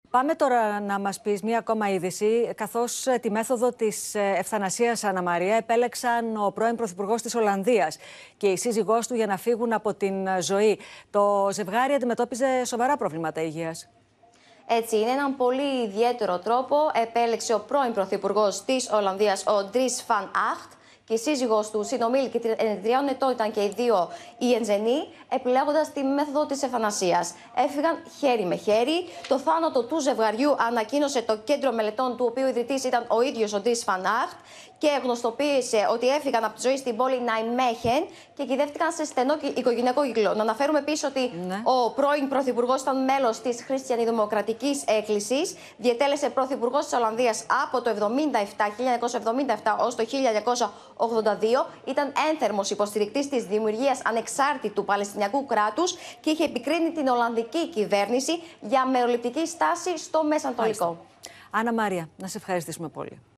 Πάμε τώρα να μας πεις μία ακόμα είδηση, καθώς τη μέθοδο της ευθανασίας, Άννα Μαρία, επέλεξαν ο πρώην Πρωθυπουργός της Ολλανδίας και η σύζυγός του για να φύγουν από την ζωή. Το ζευγάρι αντιμετώπιζε σοβαρά προβλήματα υγείας. Έτσι είναι, έναν πολύ ιδιαίτερο τρόπο επέλεξε ο πρώην Πρωθυπουργός της Ολλανδίας, ο Ντρίς Φαν Άχτ, και η σύζυγός του, συνομήλικη 33 ετών ήταν και οι δύο οι εγγενεί, επιλέγοντας τη μέθοδο της ευθανασίας. Έφυγαν χέρι με χέρι. Το θάνατο του ζευγαριού ανακοίνωσε το κέντρο μελετών, του οποίου ιδρυτής ήταν ο ίδιος ο Ντρίς Φαν Άχτ, και γνωστοποίησε ότι έφυγαν από τη ζωή στην πόλη Ναϊμέχεν και κυδεύτηκαν σε στενό οικογενειακό κύκλο. Να αναφέρουμε επίσης ότι ο πρώην Πρωθυπουργός ήταν μέλος της Χριστιανοδημοκρατικής Έκκλησης, διετέλεσε Πρωθυπουργός της Ολλανδίας από το 1977 ως το 1982, ήταν ένθερμος υποστηρικτής της δημιουργίας ανεξάρτητου Παλαιστινιακού κράτους και είχε επικρίνει την Ολλανδική κυβέρνηση για μεροληπτική στάση στο Μεσανατολικό. Άννα Μαρία, να σε ευχαριστήσουμε πολύ.